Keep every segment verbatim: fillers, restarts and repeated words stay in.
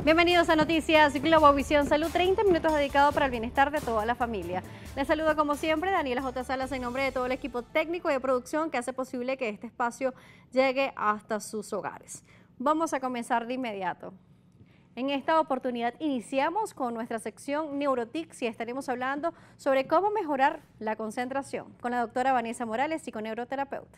Bienvenidos a Noticias Globovisión Salud, treinta minutos dedicados para el bienestar de toda la familia. Les saludo como siempre Daniela J. Salas en nombre de todo el equipo técnico y de producción que hace posible que este espacio llegue hasta sus hogares. Vamos a comenzar de inmediato. En esta oportunidad iniciamos con nuestra sección Neurotics y estaremos hablando sobre cómo mejorar la concentración con la doctora Vanessa Morales, psiconeuroterapeuta.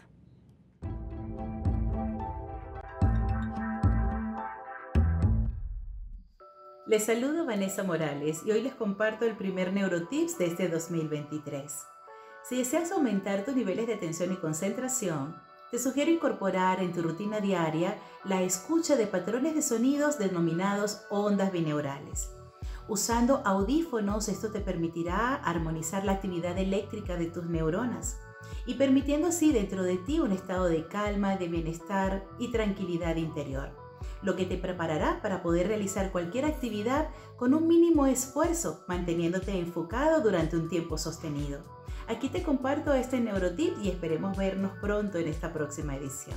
Les saludo Vanessa Morales y hoy les comparto el primer Neurotips de este dos mil veintitrés. Si deseas aumentar tus niveles de atención y concentración, te sugiero incorporar en tu rutina diaria la escucha de patrones de sonidos denominados ondas bineurales. Usando audífonos, esto te permitirá armonizar la actividad eléctrica de tus neuronas y permitiendo así dentro de ti un estado de calma, de bienestar y tranquilidad interior, lo que te preparará para poder realizar cualquier actividad con un mínimo esfuerzo, manteniéndote enfocado durante un tiempo sostenido. Aquí te comparto este Neurotip y esperemos vernos pronto en esta próxima edición.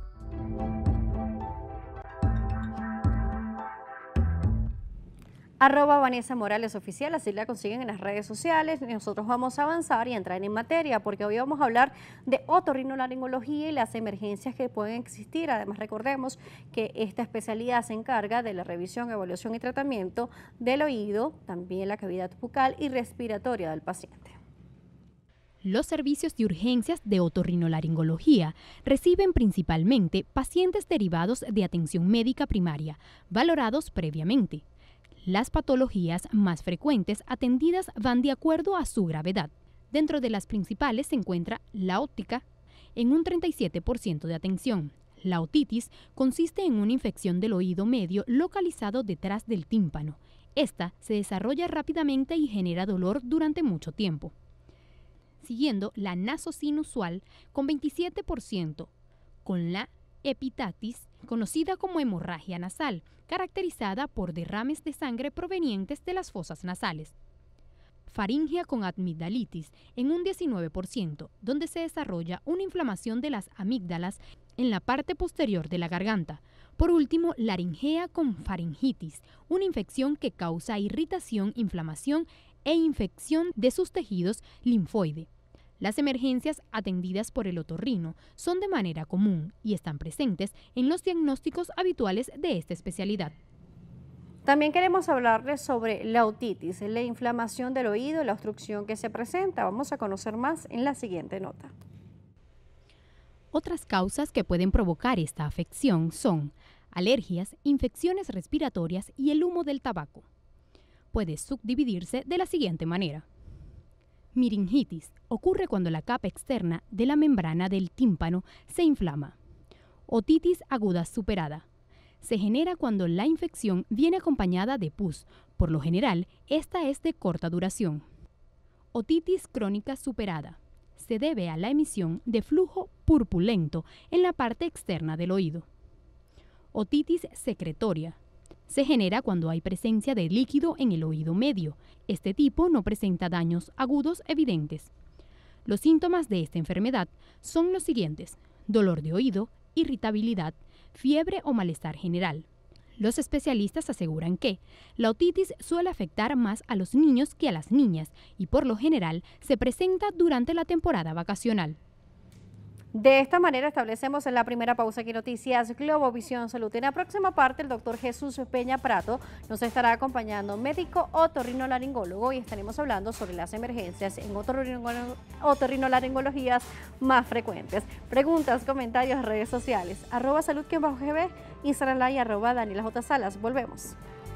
Arroba Vanessa Morales Oficial, así la consiguen en las redes sociales. Nosotros vamos a avanzar y entrar en materia porque hoy vamos a hablar de otorrinolaringología y las emergencias que pueden existir. Además, recordemos que esta especialidad se encarga de la revisión, evaluación y tratamiento del oído, también la cavidad bucal y respiratoria del paciente. Los servicios de urgencias de otorrinolaringología reciben principalmente pacientes derivados de atención médica primaria, valorados previamente. Las patologías más frecuentes atendidas van de acuerdo a su gravedad. Dentro de las principales se encuentra la óptica, en un treinta y siete por ciento de atención. La otitis consiste en una infección del oído medio localizado detrás del tímpano. Esta se desarrolla rápidamente y genera dolor durante mucho tiempo. Siguiendo la nasosinusual con veintisiete por ciento, con la epitatis, conocida como hemorragia nasal, caracterizada por derrames de sangre provenientes de las fosas nasales. Faringia con amigdalitis en un diecinueve por ciento, donde se desarrolla una inflamación de las amígdalas en la parte posterior de la garganta. Por último, laringea con faringitis, una infección que causa irritación, inflamación e infección de sus tejidos linfoide. Las emergencias atendidas por el otorrino son de manera común y están presentes en los diagnósticos habituales de esta especialidad. También queremos hablarles sobre la otitis, la inflamación del oído, la obstrucción que se presenta. Vamos a conocer más en la siguiente nota. Otras causas que pueden provocar esta afección son alergias, infecciones respiratorias y el humo del tabaco. Puede subdividirse de la siguiente manera. Miringitis ocurre cuando la capa externa de la membrana del tímpano se inflama. Otitis aguda superada. Se genera cuando la infección viene acompañada de pus. Por lo general, esta es de corta duración. Otitis crónica superada. Se debe a la emisión de flujo purpurento en la parte externa del oído. Otitis secretoria. Se genera cuando hay presencia de líquido en el oído medio. Este tipo no presenta daños agudos evidentes. Los síntomas de esta enfermedad son los siguientes: dolor de oído, irritabilidad, fiebre o malestar general. Los especialistas aseguran que la otitis suele afectar más a los niños que a las niñas y por lo general se presenta durante la temporada vacacional. De esta manera establecemos en la primera pausa aquí Noticias Globovisión Salud. En la próxima parte el doctor Jesús Peña Prato nos estará acompañando, médico otorrinolaringólogo, y estaremos hablando sobre las emergencias en otorrinolaringologías más frecuentes. Preguntas, comentarios, redes sociales, arroba salud-gb, Instagram y arroba Daniela J. Salas. Volvemos.